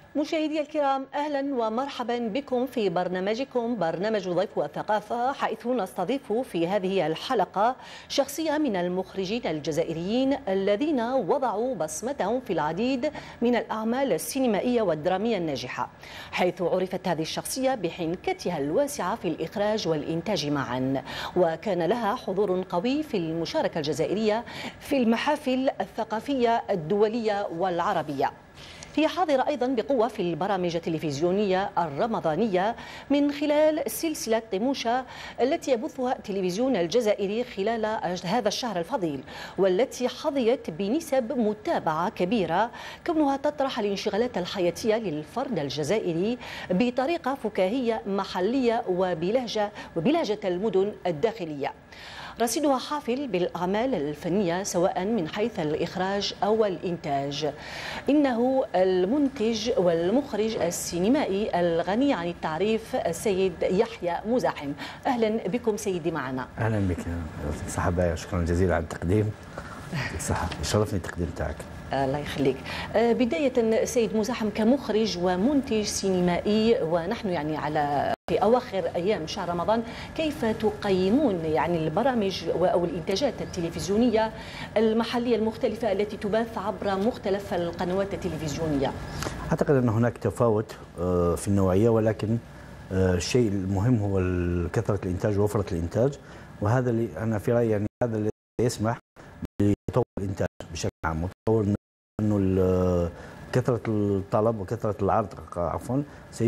مشاهدي الكرام، أهلا ومرحبا بكم في برنامجكم برنامج ضيف والثقافة، حيث نستضيف في هذه الحلقة شخصية من المخرجين الجزائريين الذين وضعوا بصمتهم في العديد من الأعمال السينمائية والدرامية الناجحة، حيث عرفت هذه الشخصية بحنكتها الواسعة في الإخراج والإنتاج معا، وكان لها حضور قوي في المشاركة الجزائرية في المحافل الثقافية الدولية والعربية. هي حاضرة أيضا بقوة في البرامج التلفزيونية الرمضانية من خلال سلسلة طموشة التي يبثها التلفزيون الجزائري خلال هذا الشهر الفضيل، والتي حظيت بنسب متابعة كبيرة كونها تطرح الانشغالات الحياتية للفرد الجزائري بطريقة فكاهية محلية وبلهجة المدن الداخلية. رصيدها حافل بالأعمال الفنية سواء من حيث الإخراج أو الإنتاج. إنه المنتج والمخرج السينمائي الغني عن التعريف السيد يحيى مزاحم. أهلا بكم سيدي معنا. أهلا بك، يعطيك الصحة باية، شكرا جزيلا على التقديم. يعطيك الصحة، يشرفني التقديم تاعك. الله يخليك. بداية سيد مزاحم كمخرج ومنتج سينمائي، ونحن يعني في أواخر أيام شهر رمضان، كيف تقيمون يعني البرامج أو الإنتاجات التلفزيونية المحلية المختلفة التي تبث عبر مختلف القنوات التلفزيونية؟ أعتقد أن هناك تفاوت في النوعية، ولكن الشيء المهم هو كثرة الإنتاج ووفرة الإنتاج، وهذا اللي أنا في رأيي يعني هذا اللي يسمح بتطور الإنتاج بشكل عام، وتطور أنه كثرة الطلب وكثرة العرض عفوا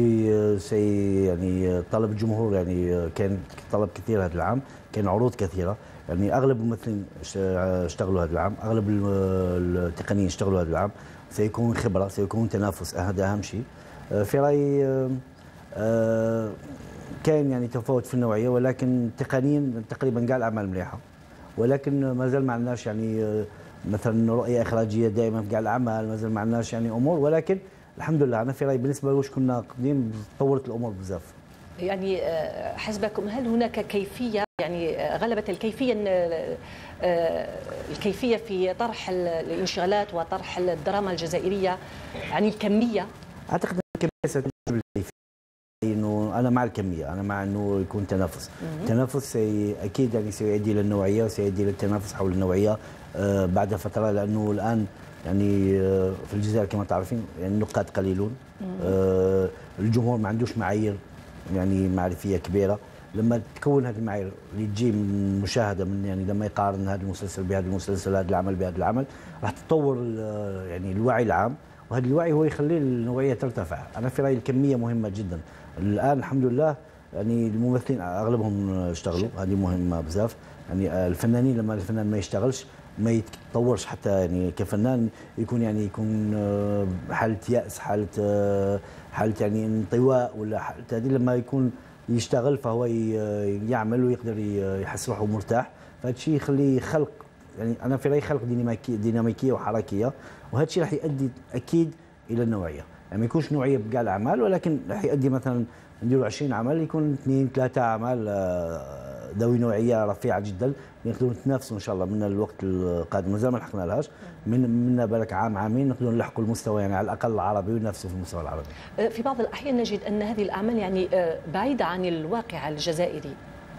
سي يعني طلب الجمهور، يعني كان طلب كثير هذا العام، كان عروض كثيرة، يعني أغلب الممثلين اشتغلوا هذا العام، أغلب التقنيين اشتغلوا هذا العام، سيكون خبرة، سيكون تنافس، هذا أهم شيء. في رأيي كان يعني تفاوت في النوعية، ولكن تقنيا تقريبا كاع الأعمال مليحة، ولكن ما زال ما عندناش يعني مثلا رؤيه اخراجيه دائما في كاع الاعمال، مازال ما عندناش يعني امور، ولكن الحمد لله انا في رايي بالنسبه لواش كنا قبلين تطورت الامور بزاف. يعني حسبكم هل هناك كيفيه، يعني غلبت الكيفيه في طرح الانشغالات وطرح الدراما الجزائريه عن الكميه؟ اعتقد الكميه ستجلب الكيفيه، انه انا مع الكميه، انا مع انه يكون تنافس. التنافس اكيد يعني سيؤدي الى النوعيه وسيؤدي الى التنافس حول النوعيه بعد فتره، لانه الان يعني في الجزائر كما تعرفين يعني النقاد قليلون، الجمهور ما عندوش معايير يعني معرفيه كبيره. لما تكون هذه المعايير اللي تجي من مشاهده، من يعني لما يقارن هذا المسلسل بهذا المسلسل، هذا العمل بهذا العمل، راح تتطور يعني الوعي العام، وهذا الوعي هو يخلي النوعيه ترتفع. انا في رايي الكميه مهمه جدا. الان الحمد لله يعني الممثلين اغلبهم اشتغلوا، هذه مهمه بزاف. يعني الفنانين لما الفنان ما يشتغلش ما يتطورش حتى يعني كفنان، يكون حاله يأس، حاله يعني انطواء، ولا حاله هذه لما يكون يشتغل فهو يعمل ويقدر يحس روحه مرتاح، فهذا الشيء يخليه خلق، يعني انا في رايي خلق ديناميكيه وحركيه، وهذا الشيء راح يؤدي اكيد الى النوعيه. يعني ما يكونش نوعيه بكاع الاعمال، ولكن راح يؤدي مثلا نديروا 20 عمل يكون 2 3 اعمال ذوي نوعيه رفيعه جدا، نقدروا نتنافسوا ان شاء الله من الوقت القادم. مازال ما لحقنا لهاش، من بالك عام عامين نقدروا نلحقوا المستوى يعني على الاقل العربي، وننافسوا في المستوى العربي. في بعض الاحيان نجد ان هذه الاعمال يعني بعيده عن الواقع الجزائري.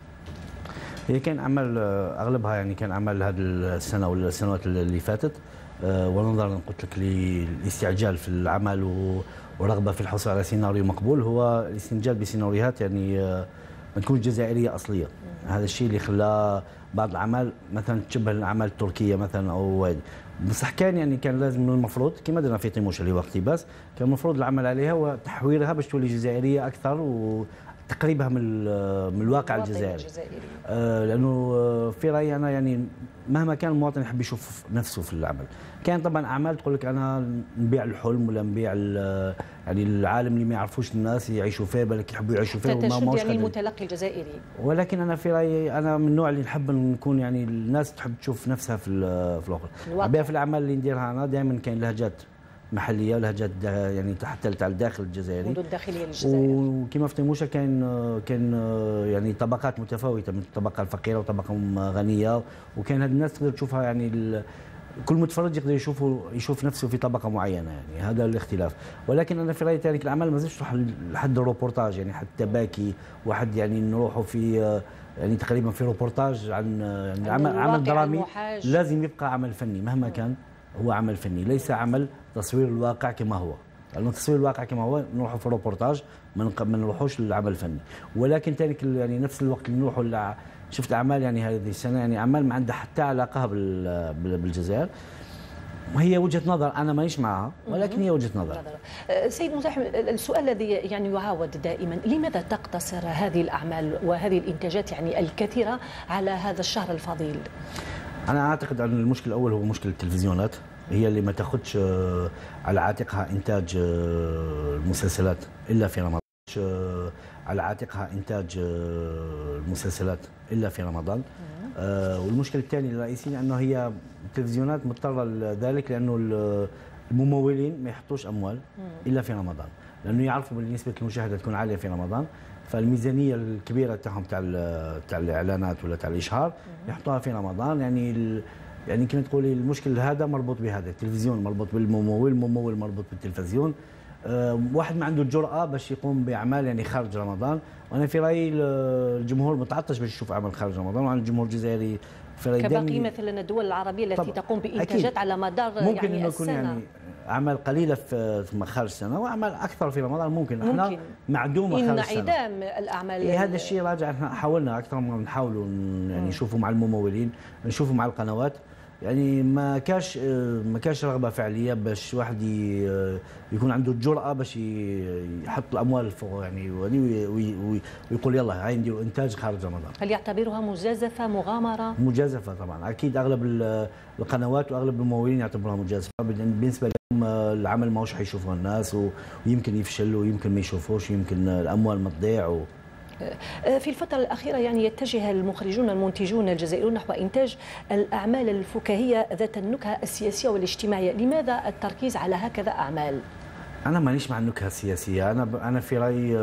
هي كان عمل اغلبها يعني كان عمل هذه السنه ولا السنوات اللي فاتت، ونظرا قلت لك للاستعجال في العمل ورغبه في الحصول على سيناريو مقبول، هو الاستنجاد بسيناريوهات يعني ما تكونش جزائريه اصليه. هذا الشيء اللي خلى بعض الاعمال مثلا تشبه الاعمال التركيه مثلا او هذه، بصح كان لازم المفروض كما درنا في طيموش اللي هو اقتباس، كان المفروض العمل عليها وتحويرها باش تولي جزائريه اكثر وتقريبها من الواقع الجزائري. لانه في رايي انا يعني مهما كان المواطن يحب يشوف نفسه في العمل. كان طبعا اعمال تقول لك انا نبيع الحلم ولا نبيع يعني العالم اللي ما يعرفوش الناس يعيشوا فيه، بالك يحبوا يعيشوا فيه وما ماهوش يعني المتلقي الجزائري. ولكن انا في رايي انا من النوع اللي نحب نكون يعني الناس تحب تشوف نفسها في الواقع. في الاعمال اللي نديرها انا دائما كاين لهجات محليه ولهجات يعني حتى تاع الداخل الجزائري، الحدود الداخليه للجزائر. وكما في طيموشه كان يعني طبقات متفاوته، من الطبقه الفقيره وطبقه غنيه، وكان هذه الناس تقدر تشوفها يعني كل متفرج يقدر يشوف نفسه في طبقه معينه، يعني هذا الاختلاف. ولكن انا في رايي ذلك الاعمال ما زلت تروح لحد الروبورتاج، يعني حتى باكي واحد يعني نروحوا في يعني تقريبا في روبورتاج عن يعني عمل درامي المحاج. لازم يبقى عمل فني مهما كان، هو عمل فني ليس عمل تصوير الواقع كما هو. لأنه تصوير الواقع كما هو نروحوا في الروبورتاج ما نروحوش للعمل الفني. ولكن ذلك يعني نفس الوقت اللي نروحوا شفت اعمال يعني هذه السنه يعني اعمال ما عندها حتى علاقه بالجزائر. وهي وجهه نظر انا مانيش معها، ولكن هي وجهه نظر. سيد مزاحم، السؤال الذي يعني يعاود دائما، لماذا تقتصر هذه الاعمال وهذه الانتاجات يعني الكثيره على هذا الشهر الفضيل؟ انا اعتقد ان المشكل الاول هو مشكله التلفزيونات، هي اللي ما تاخذش على عاتقها انتاج المسلسلات الا في رمضان، على عاتقها انتاج المسلسلات الا في رمضان. والمشكله الثانيه الرئيسيه انه هي التلفزيونات مضطره لذلك، لانه الممولين ما يحطوش اموال الا في رمضان، لانه يعرفوا بان نسبه المشاهده تكون عاليه في رمضان، فالميزانيه الكبيره تاعهم تاع الاعلانات ولا تاع الاشهار يحطوها في رمضان. يعني كما تقولي المشكل هذا مربوط بهذا، التلفزيون مربوط بالممول، الممول مربوط بالتلفزيون. واحد ما عنده الجرأة باش يقوم بأعمال يعني خارج رمضان، وأنا في رأيي الجمهور متعطش باش يشوف أعمال خارج رمضان، وعن الجمهور الجزائري في رأيي كباقي مثلا الدول العربية التي تقوم بإنتاجات على مدار ممكن يعني إنه السنة. يكون يعني أعمال قليلة في خارج السنة وأعمال أكثر في رمضان، ممكن احنا معدومة خارج السنة. انعدام الأعمال هذا الشيء راجع، احنا حاولنا أكثر ما نحاولوا يعني نشوفوا مع الممولين، نشوفوا مع القنوات، يعني ما كاش رغبه فعليه باش واحد يكون عنده الجرأه باش يحط الاموال فوق يعني ويقول يلا هاي نديروا انتاج خارج رمضان. هل يعتبرها مجازفه مغامره؟ مجازفه طبعا، اكيد اغلب القنوات واغلب الممولين يعتبروها مجازفه، بالنسبه لهم العمل ماهوش حيشوفوه الناس، ويمكن يفشل ويمكن ما يشوفوش، يمكن الاموال ما تضيع. في الفترة الأخيرة يعني يتجه المخرجون المنتجون الجزائريون نحو إنتاج الأعمال الفكاهية ذات النكهة السياسية والاجتماعية، لماذا التركيز على هكذا أعمال؟ أنا مانيش مع النكهة السياسية، أنا في رأيي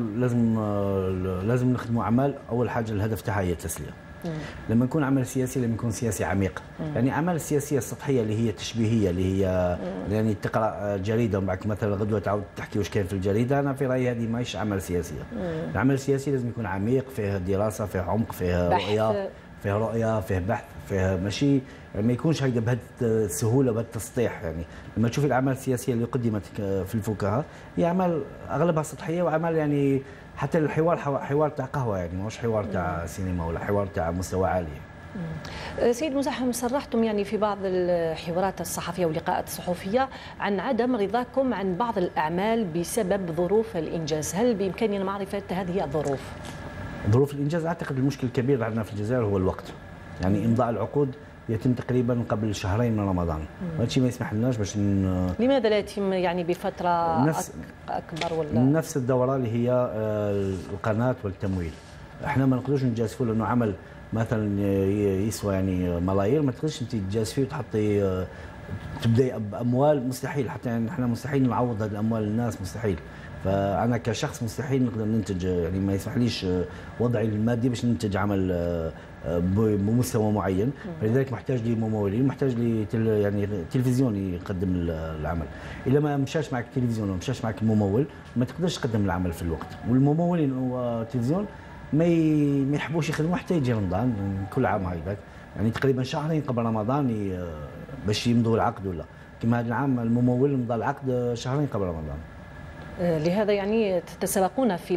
لازم نخدموا أعمال أول حاجة الهدف تاعها هي التسلية. لما يكون عمل سياسي لما يكون سياسي عميق. يعني الاعمال السياسيه السطحيه اللي هي تشبيهيه، اللي هي يعني تقرا جريده وبعد مثلا غدوه تعاود تحكي واش كاين في الجريده، انا في رايي هذه ماهيش اعمال سياسيه. العمل السياسي لازم يكون عميق، فيه دراسه، فيه عمق، فيه رؤيه، فيه بحث، فيه ماشي ما يكونش هيدا بهذه السهوله وبهذا التسطيح. يعني لما تشوفي الاعمال السياسيه اللي قدمت في الفكاهه هي اعمال اغلبها سطحيه، واعمال يعني حتى الحوار حوار تاع قهوه، يعني ماهوش حوار تاع سينما ولا حوار تاع مستوى عالي. سيد مزاحم، صرحتم يعني في بعض الحوارات الصحفيه واللقاءات الصحفيه عن عدم رضاكم عن بعض الاعمال بسبب ظروف الانجاز، هل بامكاننا معرفه هذه الظروف؟ ظروف الانجاز اعتقد المشكل الكبير عندنا في الجزائر هو الوقت. يعني امضاء العقود يتم تقريبا قبل شهرين من رمضان، وهذا الشيء ما يسمح لناش باش لماذا لا يتم يعني بفتره اكبر ولا نفس الدوره اللي هي القناه والتمويل؟ احنا ما نقدرش نجازفوا لانه عمل مثلا يسوى يعني ملايير، ما تقدرش انت تجازفيه وتحطي تبداي باموال، مستحيل. حتى يعني احنا مستحيل نعوض هذه الاموال للناس، مستحيل. فانا كشخص مستحيل نقدر ننتج، يعني ما يسمحليش وضعي المادي باش ننتج عمل بمستوى معين، فلذلك محتاج لممولين، محتاج يعني تلفزيون يقدم العمل. اذا ما مشاش معك التلفزيون وما مشاش معك الممول ما تقدرش تقدم العمل في الوقت. والممولين والتلفزيون ما يحبوش يخدموا حتى يجي رمضان كل عام هكذاك، يعني تقريبا شهرين قبل رمضان باش يمضوا العقد، ولا كما هذا العام الممول مضى العقد شهرين قبل رمضان. لهذا يعني تتسابقون في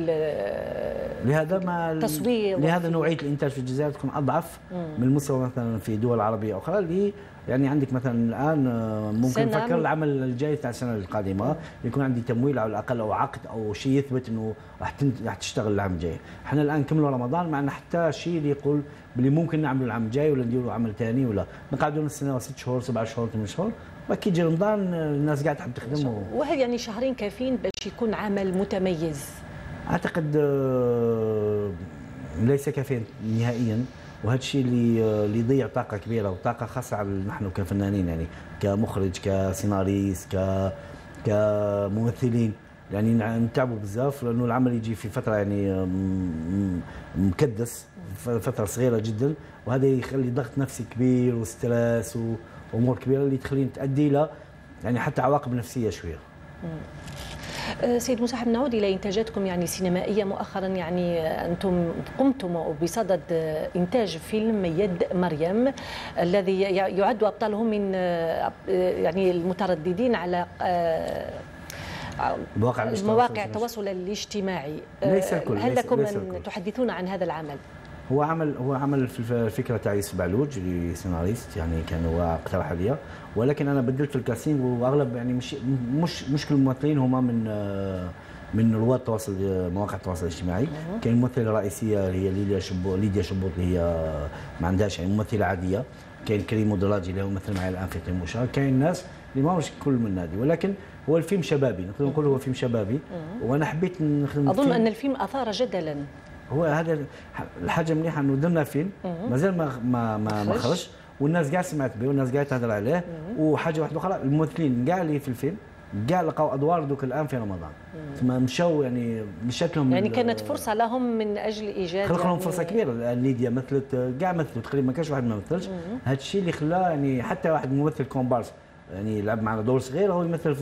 التصوير، لهذا نوعيه الانتاج في الجزائر تكون اضعف من المستوى مثلا في دول عربيه اخرى، اللي يعني عندك مثلا الان ممكن نفكر العمل الجاي تاع السنه القادمه يكون عندي تمويل على الاقل او عقد او شيء يثبت انه راح تشتغل العام الجاي. احنا الان كملوا رمضان ما عندنا حتى شيء اللي يقول بلي ممكن نعملوا العام الجاي ولا نديروا عمل ثاني، ولا نقعدوا نص سنه 6 شهور 7 شهور 8 شهور، وكي يجي رمضان الناس قاعده تحب تخدم. وهل يعني شهرين كافيين باش يكون عمل متميز؟ اعتقد ليس كافيا نهائيا، وهذا الشيء اللي يضيع طاقه كبيره وطاقه خاصه على نحن كفنانين، يعني كمخرج كسيناريست كممثلين، يعني نتعبوا بزاف لانه العمل يجي في فتره يعني مكدس، فتره صغيره جدا، وهذا يخلي ضغط نفسي كبير وستريس امور كبيره اللي تخلينا تؤدي الى يعني حتى عواقب نفسيه شويه. سيد مساحب، نعود الى انتاجاتكم يعني السينمائيه مؤخرا. يعني انتم قمتم بصدد انتاج فيلم يد مريم الذي يعد ابطاله من يعني المترددين على مواقع التواصل الاجتماعي. ليس الكل. هل لكم ان تحدثون عن هذا العمل؟ هو عمل في الفكره تاع يوسف بعلوج اللي سيناريست، يعني كان هو اقترح عليا، ولكن انا بدلت الكاسينغ، واغلب يعني مش كل الممثلين هما من رواد التواصل مواقع التواصل الاجتماعي. كاين الممثله الرئيسيه هي ليديا شبوط اللي هي ما عندهاش يعني ممثله عاديه. كاين كريم ودراجي اللي هو مثل معي الان في قيموشا. كاين ناس اللي ماهوش كل من النادي، ولكن هو الفيلم شبابي، نقدر نقول هو فيلم شبابي. وانا حبيت نخدم. اظن ان الفيلم اثار جدلا. هو هذا الحاجه مليحه انه درنا فيلم مازال ما خرج، والناس كاع سمعت به والناس كاع تهضر عليه. وحاجه واحده اخرى، الممثلين كاع اللي في الفيلم كاع لقاو ادوار دوك الان في رمضان، ثم مشاو يعني مشات لهم يعني كانت فرصه لهم من اجل ايجاد خلق لهم فرصه كبيره. ليديا مثلت كاع مثلوا تقريبا، ما كانش واحد ما مثلش. هذا الشيء اللي خلاه يعني حتى واحد ممثل كومبارس يعني لعب معنا دور صغير هو يمثل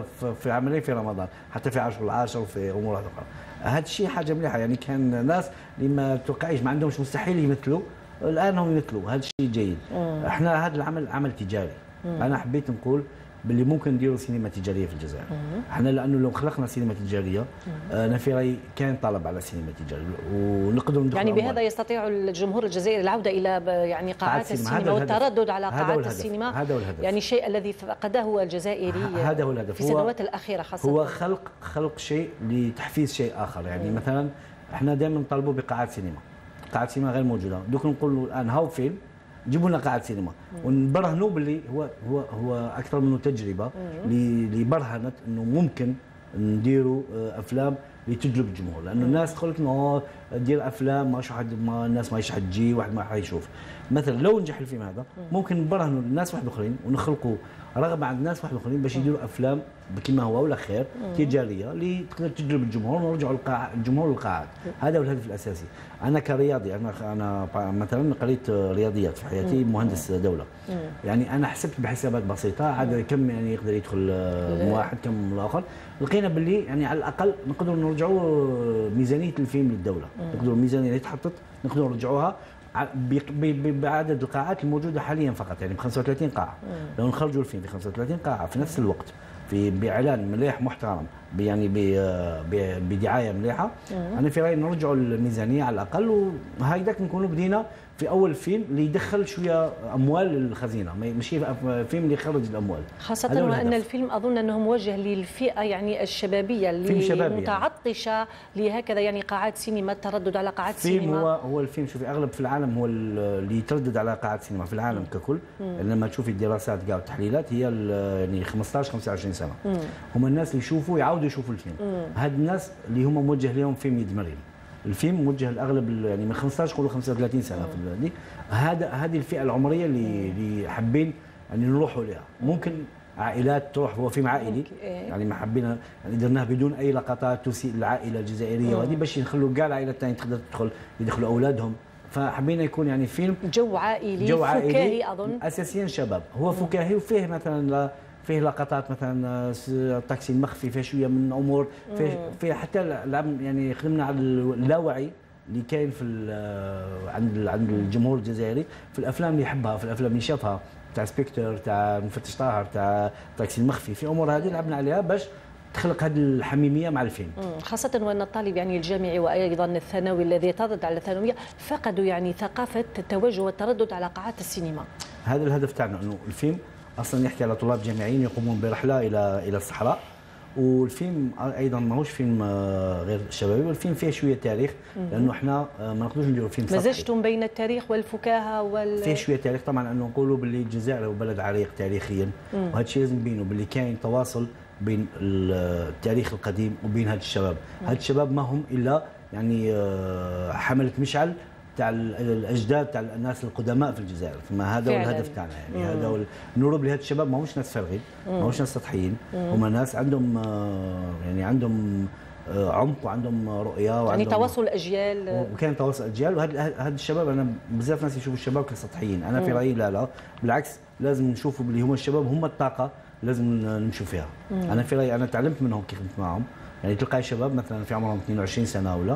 في عملين في رمضان، حتى في 10 العاشر وفي امور اخرى. هذا الشيء حاجه مليحه، يعني كان ناس اللي ما توقعيش ما عندهمش مستحيل يمثلوا، الان هم يمثلوا. هذا الشيء جيد. احنا هذا العمل عمل تجاري. انا حبيت نقول باللي ممكن نديروا سينما تجاريه في الجزائر. احنا لانه لو خلقنا سينما تجاريه، انا في رايي كان طلب على سينما تجاريه ونقدروا ندخل يعني بهذا يستطيع الجمهور الجزائري العوده الى يعني قاعات السينما والتردد على قاعات السينما. هذا هو الهدف. يعني الشيء الذي فقده الجزائري هذا هو الهدف في السنوات الاخيره خاصه. هو خلق شيء لتحفيز شيء اخر. يعني مثلا احنا دائما نطالبوا بقاعات سينما. قاعات سينما غير موجوده، دوك نقولوا الان هاو فيلم جيبوا لنا قاعه سينما ونبرهنوا باللي هو اكثر منه تجربه اللي برهنت انه ممكن نديروا افلام لتجلب الجمهور. لانه الناس تقول لك انه دير افلام ماش واحد، ما الناس ما تجي، واحد ما حيشوف. مثلا لو نجح الفيلم هذا ممكن نبرهنوا للناس واحد اخرين ونخلقوا رغبه عند الناس واحد اخرين باش يديروا افلام كما هو ولا خير تجاريه اللي تقدر تجلب الجمهور ونرجعوا الجمهور للقاعات. هذا هو الهدف الاساسي. انا كرياضي، انا مثلا قريت رياضيات في حياتي، مهندس دوله. يعني انا حسبت بحسابات بسيطه عاد كم يعني يقدر يدخل واحد كم الاخر، لقينا باللي يعني على الاقل نقدروا نرجعوا ميزانيه الفيلم للدوله. نقدروا الميزانيه اللي تحطت نقدروا نرجعوها بعدد القاعات الموجوده حاليا فقط، يعني ب 35 قاعه. لو نخرجوا الفيلم ب 35 قاعه في نفس الوقت باعلان مليح محترم، يعني بدعايه مليحه، انا في رايي نرجعوا الميزانيه على الاقل، وهكذاك نكونوا بدينا في اول فيلم اللي يدخل شويه اموال للخزينه، ماشي فيلم اللي يخرج الاموال. خاصه وان الفيلم اظن انه موجه للفئه يعني الشبابيه اللي متعطشه يعني لهكذا يعني قاعات سينما، التردد على قاعات سينما. هو الفيلم شوفي اغلب في العالم هو اللي يتردد على قاعات سينما في العالم ككل. لما تشوفي الدراسات كاع والتحليلات هي يعني 15 25 سنه هم الناس اللي يشوفوا يعاودوا يشوفوا الفيلم. هاد الناس اللي هم موجه لهم فيلم يد مريم. الفيلم موجه لاغلب يعني من 15 قولوا 35 سنه في هذه. هذه الفئه العمريه اللي حابين يعني نروحوا لها. ممكن عائلات تروح، هو فيلم عائلي يعني ما حبينا يعني درناه بدون اي لقطات تسيء للعائله الجزائريه وهذه، باش نخلوا كاع العائلات الثانيه تقدر تدخل يدخلوا اولادهم. فحبينا يكون يعني فيلم جو عائلي فكاهي اظن اساسيا شباب. هو فكاهي وفيه مثلا فيه لقطات مثلا التاكسي المخفي، فيه شويه من امور، فيه حتى يعني خدمنا على اللاوعي اللي كاين في عند الجمهور الجزائري في الافلام اللي يحبها، في الافلام اللي شافها تاع سبيكتر، تاع مفتش طاهر، تاع التاكسي المخفي. في امور هذه لعبنا عليها باش تخلق هذه الحميميه مع الفيلم. خاصه وان الطالب يعني الجامعي وايضا الثانوي الذي يتردد على الثانويه فقدوا يعني ثقافه التوجه والتردد على قاعات السينما. هذا الهدف تاعنا، انه الفيلم اصلا يحكي على طلاب جامعيين يقومون برحله الى الصحراء. والفيلم ايضا ماهوش فيلم غير شبابي، والفيلم فيه شويه تاريخ، لانه احنا ما نقدروش نديروا فيلم سطحي. مزجتم بين التاريخ والفكاهه فيه شويه تاريخ طبعا، انه نقولوا باللي الجزائر هو بلد عريق تاريخيا، وهذا الشيء لازم نبينه باللي كاين تواصل بين التاريخ القديم وبين هاد الشباب. هاد الشباب ما هم الا يعني حمله مشعل تاع الاجداد تاع الناس القدماء في الجزائر. ثم هذا هو الهدف تاعنا، يعني هذا هو نورب لهاد الشباب. ماهوش ناس فارغين، ماهوش ناس سطحيين، هما ناس عندهم يعني عندهم عمق وعندهم رؤيه يعني وعندهم تواصل الاجيال. وكان تواصل الاجيال. وهذا الشباب انا بزاف ناس يشوفوا الشباب كسطحيين، انا في رايي لا بالعكس، لازم نشوفوا اللي هم الشباب هم الطاقه لازم نمشوا فيها. انا في رايي انا تعلمت منهم كيف كنت معهم، يعني تلقاي شباب مثلا في عمرهم 22 سنه ولا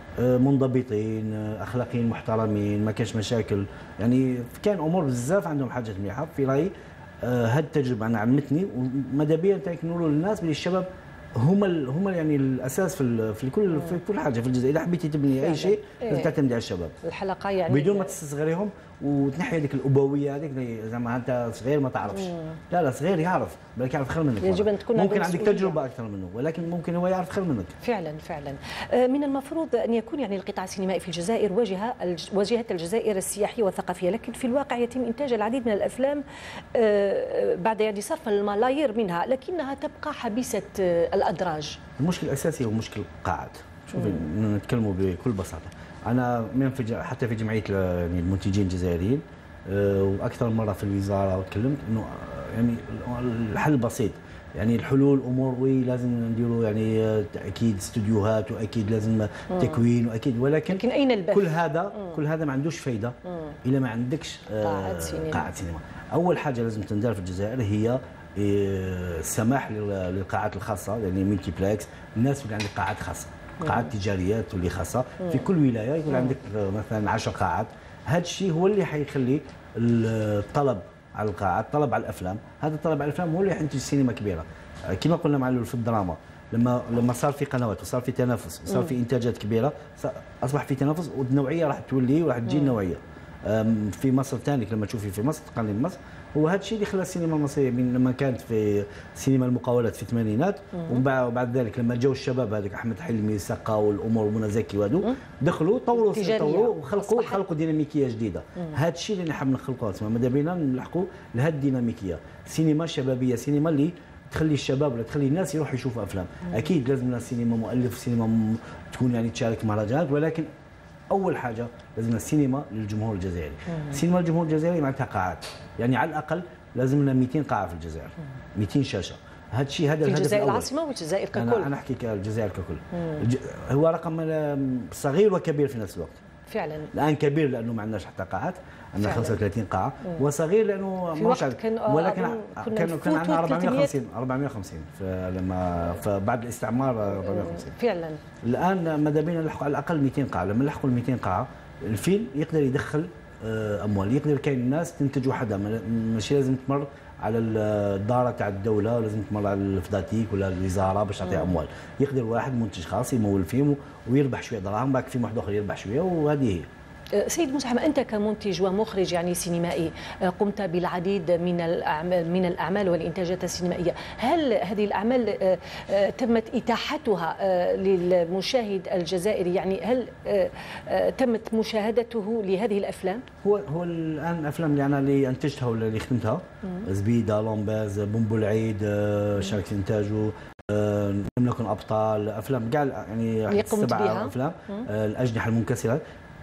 منضبطين اخلاقيين محترمين، ما كانش مشاكل، يعني كان امور بزاف عندهم حاجات مليحه. في رايي هذه التجربه انا علمتني، وماذا بيا نقولوا للناس بلي الشباب هم يعني الاساس في كل حاجه في الجزائر. اذا حبيتي تبني اي شيء لازم تعتمد على الشباب. الحلقه يعني بدون ما تستصغريهم وتنحي هذيك الابويه هذيك زعما انت صغير ما تعرفش. لا صغير يعرف، بالك يعرف خير منك. يجب ان تكون ممكن عندك تجربه اكثر منه، ولكن ممكن هو يعرف خير منك. فعلا. من المفروض ان يكون يعني القطاع السينمائي في الجزائر واجهه الجزائر السياحيه والثقافيه، لكن في الواقع يتم انتاج العديد من الافلام بعد يعني صرف الملايير منها، لكنها تبقى حبيسه الادراج. المشكل الاساسي هو مشكل القاعات. شوفي نتكلموا بكل بساطه، انا حتى في جمعيه يعني المنتجين الجزائريين واكثر مره في الوزاره وتكلمت انه يعني الحل بسيط، يعني الحلول امور لازم نديروا يعني اكيد استوديوهات واكيد لازم تكوين واكيد، ولكن اين البث؟ كل هذا ما عندوش فايده الا ما عندكش قاعه سينما. اول حاجه لازم تندار في الجزائر هي السماح للقاعات الخاصه، يعني ملتي بلاكس، الناس اللي عندك قاعات خاصه، قاعات تجاريه تولي خاصه في كل ولايه، يكون عندك مثلا 10 قاعات. هذا الشيء هو اللي حيخلي الطلب على القاعات، الطلب على الافلام، هذا الطلب على الافلام هو اللي حينتج سينما كبيره. كما قلنا مع في الدراما، لما صار في قنوات وصار في تنافس وصار في انتاجات كبيره، اصبح في تنافس والنوعيه راح تولي وراح تجي النوعيه. في مصر ثاني لما تشوفي في مصر تقارني بمصر، هو هذا الشيء اللي خلى السينما المصريه من لما كانت في سينما المقاولات في الثمانينات، وبعد ذلك لما جاوا الشباب هذوك احمد حلمي سقا والامور ومنى زكي وهذو دخلوا طوروا وخلقوا ديناميكيه جديده. هذا الشيء اللي نحب نخلقوه، ماذا بينا نلحقوا لهذه الديناميكيه، سينما شبابيه، سينما اللي تخلي الشباب ولا تخلي الناس يروحوا يشوفوا افلام. اكيد لازم لنا سينما مؤلف، سينما تكون يعني تشارك مهرجانات، ولكن اول حاجه لازم السينما للجمهور الجزائري. السينما للجمهور الجزائري معناتها قاعات، يعني على الاقل لازم لنا 200 قاعه في الجزائر، 200 شاشه. هذا الشيء هذا الهدف الجزائر العاصمه والجزائر ككل. انا احكي الجزائر ككل. هو رقم صغير وكبير في نفس الوقت. فعلا الان كبير لانه ما عندناش حتى قاعات، عندنا 35 قاعه، وصغير لانه في وقت ولكن كان عندنا 450 بعد الاستعمار 450 فعلا. الان ماذا بينا نلحقوا على الاقل 200 قاعه. لما نلحقوا ال 200 قاعه الفيلم يقدر يدخل اموال، يقدر كاين الناس تنتج وحدها، ماشي لازم تمر على الدار تاع الدوله، لازم تمر على الفداتيك ولا الوزاره باش تعطي اموال. يقدر واحد منتج خاص يمول فيلم ويربح شويه دراهم، باك فيلم واحد اخر يربح شويه، وهذه هي. سيد مزحم، أنت كمنتج ومخرج يعني سينمائي قمت بالعديد من الأعمال والإنتاجات السينمائية، هل هذه الأعمال تمت إتاحتها للمشاهد الجزائري؟ يعني هل تمت مشاهدته لهذه الأفلام؟ هو الآن الأفلام اللي أنا اللي أنتجتها ولا اللي خدمتها زبيدة، لومباز، بومبو العيد، شاركت في إنتاجه، لم نكن أبطال، أفلام كاع يعني 7 أفلام، الأجنحة المنكسرة.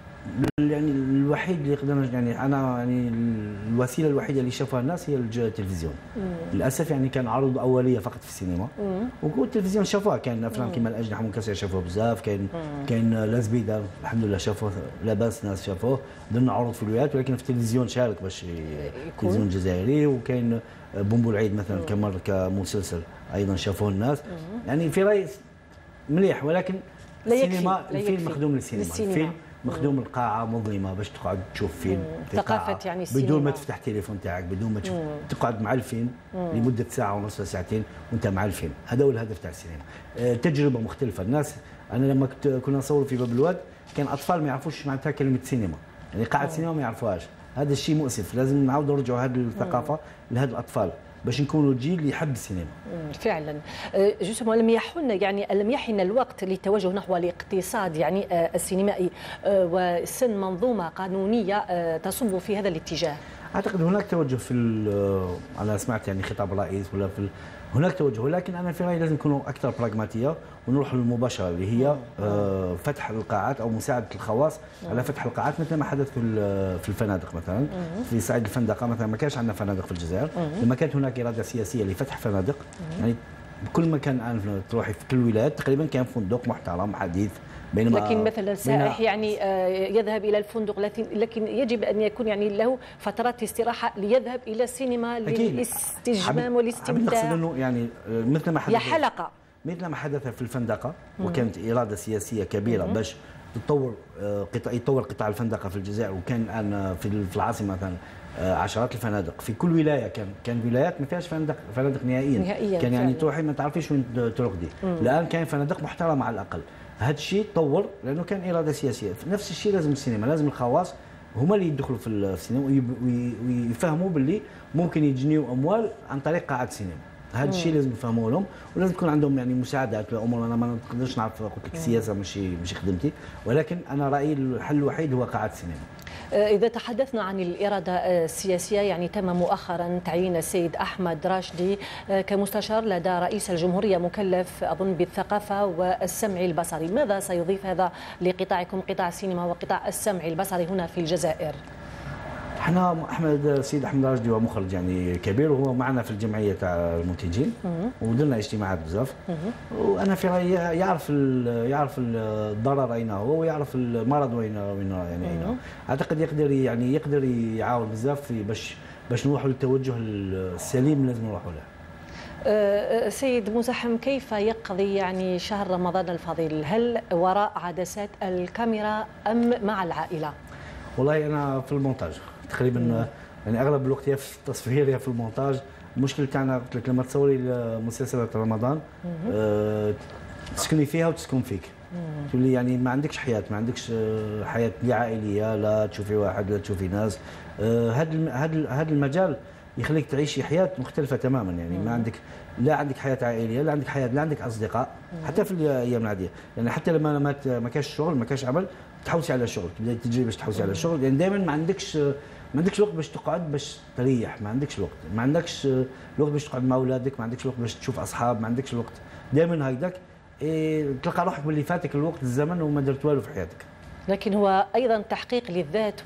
يعني الوحيد اللي قدرنا يعني انا يعني الوسيله الوحيده اللي شافها الناس هي التلفزيون. للاسف يعني كان عروض اوليه فقط في السينما، والتلفزيون شافوها، كان افلام كما الاجنحه المنكسره شافوها بزاف، كاين لازبيده الحمد لله شافوه، لاباس ناس شافوه، درنا عروض في الولايات، ولكن في التلفزيون شارك باش التلفزيون الجزائري. وكاين بومبو العيد مثلا كمر كمسلسل ايضا شافوه الناس. يعني في رايي مليح، ولكن السينما الفيلم مخدوم للسينما، الفيلم مخدوم القاعه مظلمه باش تقعد تشوف فيلم ثقافه يعني السينما، بدون ما تفتح التليفون تاعك، بدون ما تشوف، تقعد مع الفيلم لمده ساعه ونص ساعتين وانت مع الفيلم. هذا هو الهدف تاع السينما. تجربه مختلفه. الناس انا لما كنا نصور في باب الواد كان اطفال ما يعرفوش معناتها كلمه سينما، يعني قاعه سينما ما يعرفوهاش. هذا الشيء مؤسف، لازم نعاودوا نرجعوا هذه الثقافه لهذ الاطفال باش نكونوا الجيل اللي يحب السينما. فعلا. جوستومون لم يحن الوقت للتوجه نحو الاقتصاد يعني السينمائي وسن منظومه قانونيه تصب في هذا الاتجاه؟ اعتقد هناك توجه انا سمعت يعني خطاب الرئيس ولا هناك توجه، ولكن انا في رايي لازم نكونوا اكثر براغماتيه ونروح للمباشره اللي هي فتح القاعات او مساعده الخواص على فتح القاعات، مثل ما حدث في الفنادق مثلا. في صعيد الفندقه مثلا ما كانش عندنا فنادق في الجزائر، لما كانت هناك اراده سياسيه لفتح فنادق، يعني بكل مكان الان تروحي في كل الولايات تقريبا كان فندق محترم حديث. بينما لكن مثلا سائح يعني يذهب الى الفندق لكن يجب ان يكون يعني له فترات استراحه ليذهب الى السينما للاستجمام والاستمتاع. نقصد انه يعني مثل ما حدث، هي حلقه مثل ما حدث في الفندقه وكانت اراده سياسيه كبيره باش يطور قطاع الفندقه في الجزائر، وكان الان في العاصمه مثلا عشرات الفنادق في كل ولايه. كان ولايات ما فيهاش فنادق نهائيا كان يعني تروحي ما تعرفيش وين ترقدي. الان كان فنادق محترمه على الاقل. هذا الشيء تطور لانه كان اراده سياسيه. نفس الشيء لازم السينما، لازم الخواص هما اللي يدخلوا في السينما ويفهموا باللي ممكن يجنيوا اموال عن طريق قاعات السينما. هذا الشيء لازم يفهموا لهم، ولازم يكون عندهم يعني مساعدات في الامور. انا ما نقدرش نعرف، قلت لك السياسه مش خدمتي، ولكن انا رايي الحل الوحيد هو قاعات السينما. إذا تحدثنا عن الإرادة السياسية، يعني تم مؤخرا تعيين السيد أحمد راشدي كمستشار لدى رئيس الجمهورية مكلف أظن بالثقافة والسمع البصري. ماذا سيضيف هذا لقطاعكم، قطاع السينما وقطاع السمع البصري هنا في الجزائر؟ احنا السيد احمد راشدي هو مخرج يعني كبير، وهو معنا في الجمعيه تاع المنتجين ودرنا اجتماعات بزاف. وانا في رايي يعرف الضرر اين هو، ويعرف المرض وين يعني اين. اعتقد يقدر يعاون بزاف في باش نروحوا للتوجه السليم لازم نروحوا له. سيد مزاحم، كيف يقضي يعني شهر رمضان الفضيل؟ هل وراء عدسات الكاميرا ام مع العائله؟ والله انا في المونتاج تقريبا، يعني اغلب الوقت يا في التصوير يا في المونتاج. المشكل تاعنا قلت لك لما تصوري مسلسلات رمضان تسكني فيها وتسكن فيك، تولي يعني ما عندكش حياه، ما عندكش حياه لا عائليه، لا تشوفي واحد لا تشوفي ناس. هذا المجال يخليك تعيشي حياه مختلفه تماما، يعني ما عندك لا عندك حياه عائليه، لا عندك حياه، لا عندك اصدقاء حتى في الايام العاديه. يعني حتى لما ما كاش شغل، ما كاش عمل، تحوسي على الشغل، تبداي تجري باش تحوسي على الشغل. يعني دائما ما عندكش وقت باش تقعد باش تريح، ما عندكش الوقت باش تقعد مع اولادك، ما عندكش الوقت باش تشوف اصحاب، ما عندكش الوقت. دائما هكذاك تلقى روحك باللي فاتك الوقت الزمن وما درت والو في حياتك. لكن هو ايضا تحقيق للذات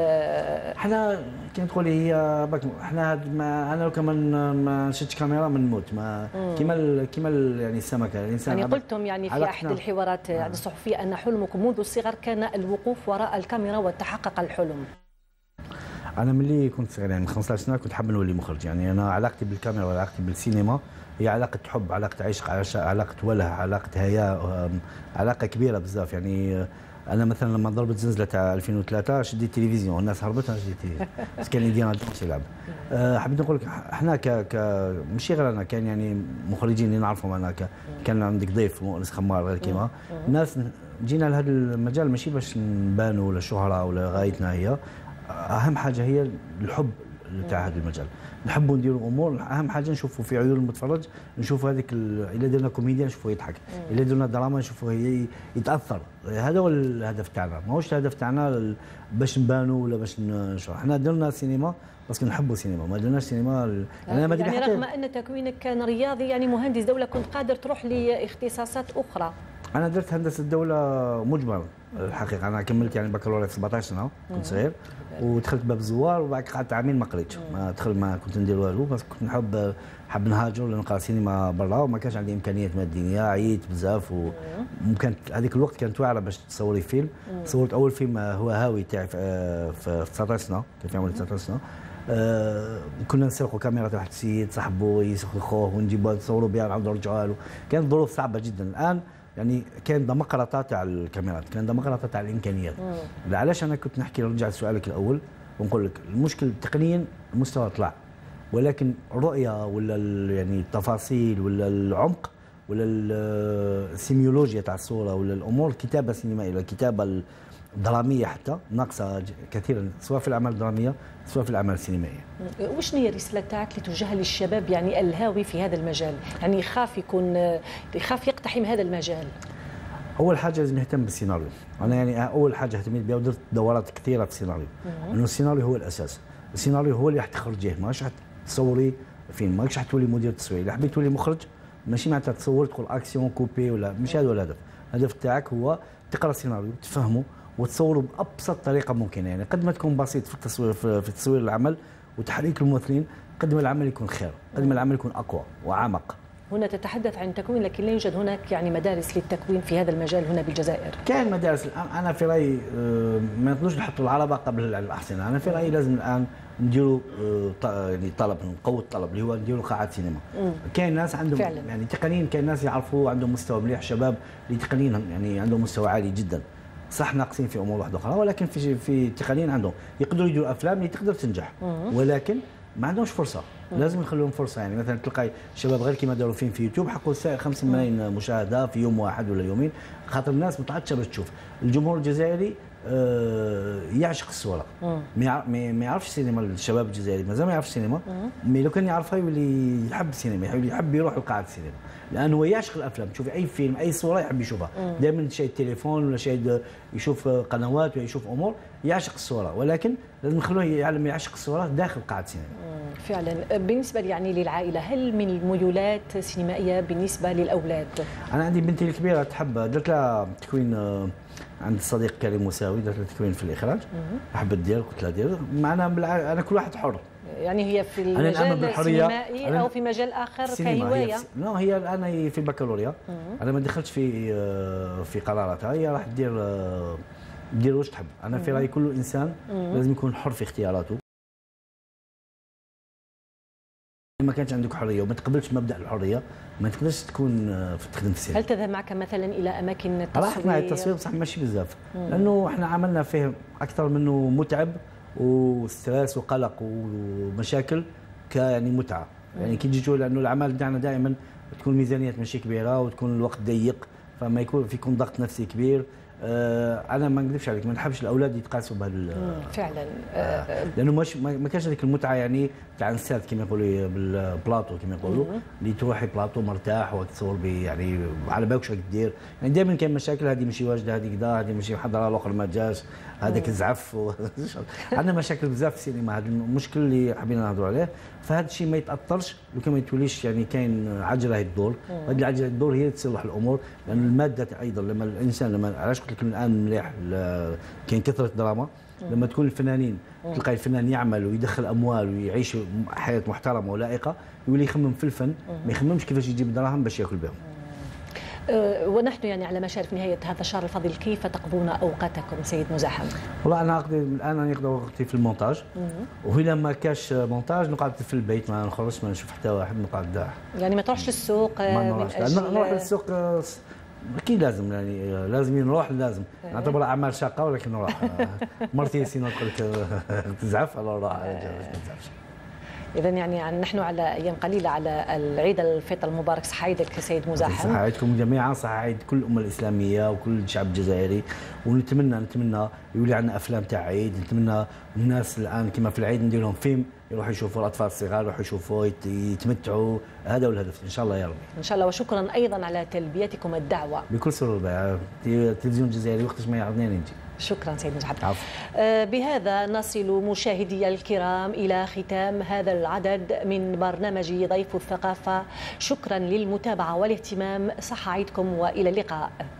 احنا كي تقولي هي احنا انا لو كمان ما نشدش كاميرا من نموت، ما كيما يعني السمكه الانسان. يعني قلتم يعني في احد الحوارات الصحفيه ان حلمكم منذ الصغر كان الوقوف وراء الكاميرا وتحقق الحلم. انا ملي كنت صغير يعني من 15 سنه كنت حاب نولي مخرج. يعني انا علاقتي بالكاميرا وعلاقتي بالسينما هي علاقه حب، علاقه عشق، علاقه وله، علاقه هياء، علاقه كبيره بزاف. يعني انا مثلا لما ضربت زلزله تاع 2003 شديت التلفزيون والناس هربت، انا شديت بس كان انديانا جونز يلعب. حبيت نقول لك احنا ماشي غير انا، كان يعني مخرجين اللي نعرفهم. انا كان عندك ضيف مؤنس خمار غير كيما الناس جينا لهذا المجال ماشي باش نبانوا ولا شهره ولا غايتنا. هي اهم حاجه هي الحب تاع هذا المجال، نحبوا نديروا امور. اهم حاجه نشوفوا في عيون المتفرج، نشوفوا هذيك الا درنا كوميديا نشوفوا يضحك، الا درنا دراما نشوفوا يتاثر. هذا هو الهدف تاعنا، ماهوش الهدف تاعنا باش نبانوا ولا باش احنا درنا سينما باسكو نحبوا السينما، ما درناش سينما يعني رغم ان تكوينك كان رياضي، يعني مهندس دوله، كنت قادر تروح لاختصاصات اخرى. انا درت هندسه الدوله مجمل الحقيقه. انا كملت يعني بكالوريا في 17 سنه كنت صغير، ودخلت باب الزوار، وبعد قعدت عامين ما قريتش، ما كنت ندير والو، بس كنت حاب نهاجر ولا نقرا سينما برا، وما كانش عندي امكانيات ماديه، عييت بزاف. وكانت هذيك الوقت كانت واعره باش تصوري فيلم. صورت اول فيلم هو هاوي تاعي في 19 سنه، كان في عمري 19 سنه. كنا نسرقوا كاميرا واحد السيد صاحبه يسرق خوه ونجيبوها نصوروا بها نعاودوا نرجعوها له. كانت ظروف صعبه جدا. الان يعني كان دمقرطه تاع الكاميرات، كان دمقرطه تاع الامكانيات. علاش انا كنت نحكي نرجع لسؤالك الاول ونقول لك المشكل تقنيا المستوى طلع، ولكن الرؤيه ولا يعني التفاصيل ولا العمق ولا السيميولوجيا تاع الصوره ولا الامور، الكتابه السينمائيه ولا الكتابه الدراميه حتى ناقصه كثيرا، سواء في الاعمال الدراميه سواء في الاعمال السينمائيه. وش هي الرساله تاعك لتوجهها للشباب يعني الهاوي في هذا المجال، يعني يخاف يقتحم هذا المجال؟ اول حاجه لازم يهتم بالسيناريو. انا يعني اول حاجه اهتميت بها ودرت دورات كثيره في السيناريو، انه السيناريو هو الاساس. السيناريو هو اللي راح تخرجيه، ماش راح تصوري فيلم، ماكش راح تولي مدير تصوير. اذا حبيت تولي مخرج ماشي معناتها تصور تقول اكسيون كوبي ولا، مش هذا هو الهدف. الهدف تاعك هو تقرا السيناريو تفهمه وتصوره بابسط طريقه ممكنه. يعني قد ما تكون بسيط في التصوير، في تصوير العمل وتحريك الممثلين، قد ما العمل يكون خير، قد ما العمل يكون اقوى واعمق. هنا تتحدث عن تكوين، لكن لا يوجد هناك يعني مدارس للتكوين في هذا المجال هنا بالجزائر. كاين مدارس الان، انا في رايي ما نقدروش نحطوا العربه قبل الاحصنه، انا في رايي لازم الان نديروا يعني طلب، نقوي الطلب اللي هو نديروا قاعات سينما. كاين ناس عندهم فعلا. يعني تقنيا كاين ناس يعرفوا عندهم مستوى مليح، شباب اللي تقنيا يعني عندهم مستوى عالي جدا، صح ناقصين في امور واحده اخرى، ولكن في تقنيا عندهم يقدروا يديروا افلام اللي تقدر تنجح، ولكن ما عندهمش فرصه. لازم نخليهم فرصه، يعني مثلا تلقاي شباب غير كيما داروا فيلم في يوتيوب حققوا 5 ملايين مشاهده في يوم واحد ولا يومين، خاطر الناس متعطشه باش تشوف. الجمهور الجزائري يعشق الصوره، ما يعرفش السينما. الشباب الجزائري مازال ما يعرفش السينما، مي لو كان يعرفها يولي يحب السينما، يحب يروح لقاعه السينما، لانه هو يعشق الافلام. تشوفي اي فيلم اي صوره يحب يشوفها، دائما شاهد تليفون ولا شاهد يشوف قنوات ولا يشوف امور، يعشق الصوره، ولكن لازم نخلوه يعلم يعشق الصوره داخل قاعه السينما. فعلا. بالنسبه يعني للعائله، هل من الميولات سينمائيه بالنسبه للاولاد؟ انا عندي بنتي الكبيره تحب، درت لها تكوين عند الصديق كريم موساوي، درت لها تكوين في الاخراج، حبت دير، قلت لها دير معنا، انا كل واحد حر. يعني هي في المجال السينمائي او في مجال اخر كهوايه؟ لا، هي الان في البكالوريا، انا ما دخلتش في قراراتها، هي راح دير واش تحب. انا في رايي كل انسان لازم يكون حر في اختياراته. ما كانش عندك حريه وما تقبلش مبدا الحريه، ما تقدرش تكون تخدم في السينما. هل تذهب معك مثلا الى اماكن التصوير؟ رحت معي التصوير بصح ماشي بزاف، لانه احنا عملنا فيه اكثر منه متعب وستريس وقلق ومشاكل يعني متعه. يعني كي تجي تقول لانه العمل بتاعنا دائما تكون ميزانيات ماشي كبيره وتكون الوقت ضيق، فما يكون ضغط نفسي كبير. انا ما نكذبش عليك، ما نحبش الاولاد يتقاسوا بهذا فعلا. لانه ما كانش هذيك المتعه يعني تاع الساد كما يقولوا بالبلاطو، كما يقولوا اللي تروحي بلاطو مرتاح وتصور يعني على بالك واش راك دير. يعني دائما كاين مشاكل، هذه ماشي واجده، هذه كذا، هذه ماشي محضره، الاخر ما جاش، هذاك الزعف عندنا مشاكل بزاف في السينما. هذا المشكل اللي حبينا نهضروا عليه، فهذا الشيء ما يتاثرش لو كان ما يتوليش يعني كاين عجله الدور. هذه العجله الدور هي تصلح الامور، لان الماده ايضا لما الانسان علاش قلت لك الان مليح كاين كثره دراما، لما تكون الفنانين تلقى الفنان يعمل ويدخل اموال ويعيش حياه محترمه ولائقه، يولي يخمم في الفن، ما يخممش كيفاش يجيب دراهم باش ياكل بهم. ونحن يعني على مشارف نهاية هذا الشهر الفضيل، كيف تقضون أوقاتكم سيد مزاحم؟ والله أنا أقضي الآن نقضي وقتي في المونتاج، وإلا ما كاش مونتاج نقعد في البيت، ما نخرجش، ما نشوف حتى واحد، نقعد. يعني ما تروحش للسوق؟ ما نروح للسوق أكيد لازم، يعني لازم نروح، لازم نعتبر أعمال شاقة، ولكن نروح. مرتي سينا تقول لك تزعف، الله نروح ما تزعفش. إذا يعني نحن على أيام قليلة على العيد الفطر المبارك، صحة عيدك سيد مزاحم. صحة عيدكم جميعا، صحة عيد كل الأمة الإسلامية وكل الشعب الجزائري. ونتمنى يولي عندنا أفلام تاع عيد، نتمنى الناس الآن كما في العيد ندير لهم فيلم يروحوا يشوفوا، الأطفال الصغار يروحوا يشوفوا يتمتعوا، هذا هو الهدف إن شاء الله يا رب. إن شاء الله. وشكرا أيضا على تلبيتكم الدعوة. بكل سرور، التلفزيون الجزائري وقتاش ما يعرضني نجي. شكرا سيد مزاحم. بهذا نصل مشاهدي الكرام إلى ختام هذا العدد من برنامج ضيف الثقافة. شكرا للمتابعة والاهتمام، صحة عيدكم وإلى اللقاء.